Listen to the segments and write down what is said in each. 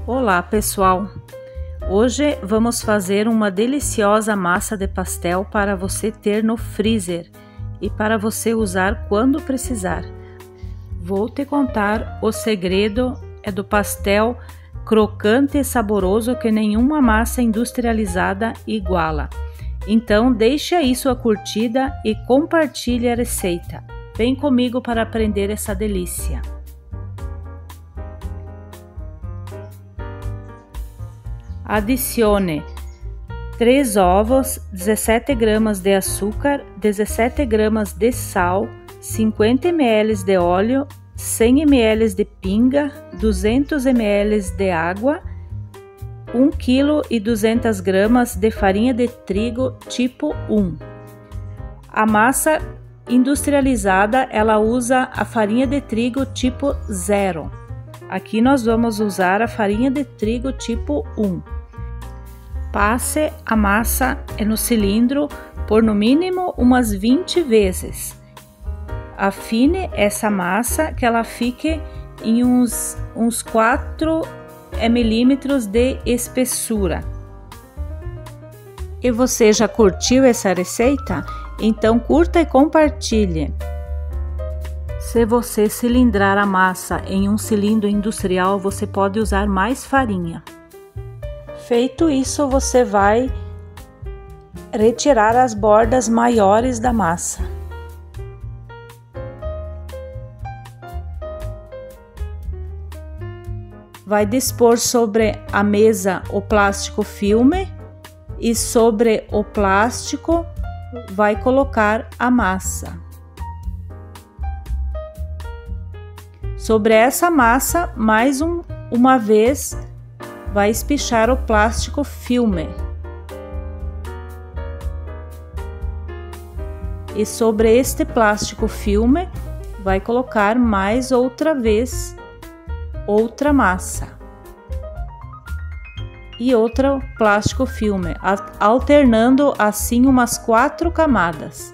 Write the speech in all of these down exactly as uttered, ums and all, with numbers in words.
Olá pessoal, hoje vamos fazer uma deliciosa massa de pastel para você ter no freezer e para você usar quando precisar. Vou te contar o segredo é do pastel crocante e saboroso que nenhuma massa industrializada iguala. Então deixe aí sua curtida e compartilhe a receita. Vem comigo para aprender essa delícia. Adicione três ovos, dezessete gramas de açúcar, dezessete gramas de sal, cinquenta mililitros de óleo, cem mililitros de pinga, duzentos mililitros de água, um quilo e duzentas gramas de farinha de trigo tipo um. A massa industrializada, ela usa a farinha de trigo tipo zero. Aqui nós vamos usar a farinha de trigo tipo um. Passe a massa no cilindro por no mínimo umas vinte vezes. Afine essa massa que ela fique em uns, uns quatro milímetros de espessura. E você já curtiu essa receita? Então curta e compartilhe. Se você cilindrar a massa em um cilindro industrial, você pode usar mais farinha. Feito isso, você vai retirar as bordas maiores da massa. Vai dispor sobre a mesa o plástico filme e sobre o plástico vai colocar a massa. Sobre essa massa, mais um, uma vez, vai espichar o plástico filme. E sobre este plástico filme, vai colocar mais outra vez outra massa. E outro plástico filme, alternando assim umas quatro camadas.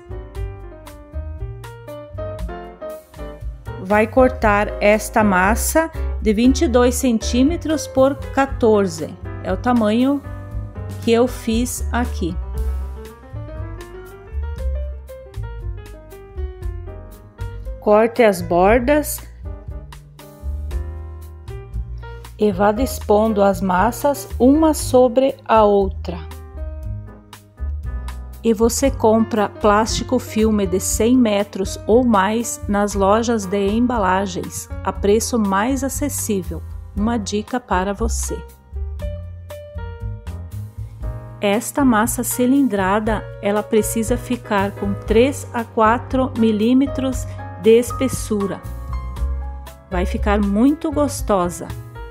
Vai cortar esta massa de vinte e dois centímetros por quatorze. É o tamanho que eu fiz aqui. Corte as bordas e vá dispondo as massas uma sobre a outra. E você compra plástico filme de cem metros ou mais nas lojas de embalagens a preço mais acessível. Uma dica para você. Esta massa cilindrada, ela precisa ficar com três a quatro milímetros de espessura. Vai ficar muito gostosa.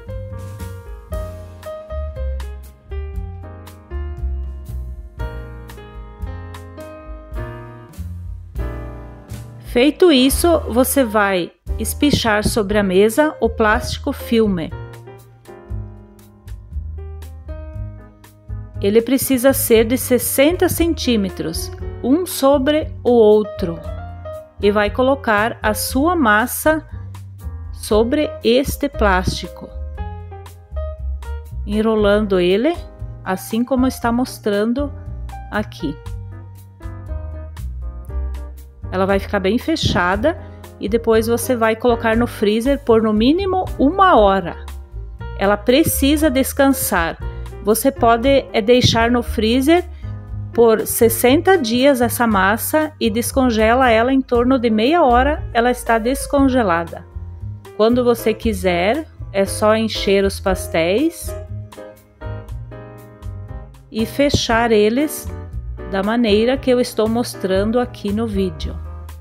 Feito isso, você vai espichar sobre a mesa o plástico filme. Ele precisa ser de sessenta centímetros, um sobre o outro. E vai colocar a sua massa sobre este plástico, enrolando ele, assim como está mostrando aqui. Ela vai ficar bem fechada e depois você vai colocar no freezer por no mínimo uma hora. Ela precisa descansar. Você pode deixar no freezer por sessenta dias essa massa e descongela ela em torno de meia hora, ela está descongelada. Quando você quiser, é só encher os pastéis e fechar eles da maneira que eu estou mostrando aqui no vídeo.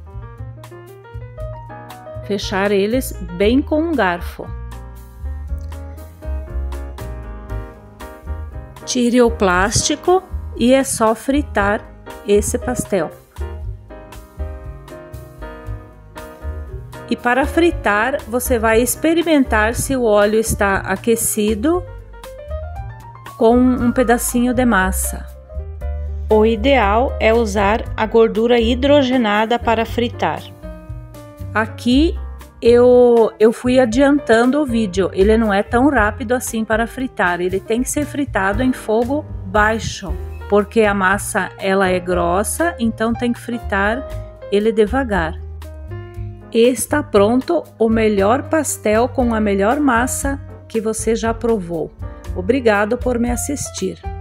Fechar eles bem com um garfo. Tire o plástico e é só fritar esse pastel. E para fritar, você vai experimentar se o óleo está aquecido com um pedacinho de massa. O ideal é usar a gordura hidrogenada para fritar. Aqui eu, eu fui adiantando o vídeo. Ele não é tão rápido assim para fritar. Ele tem que ser fritado em fogo baixo, porque a massa ela é grossa, então tem que fritar ele devagar. E está pronto o melhor pastel com a melhor massa que você já provou. Obrigado por me assistir.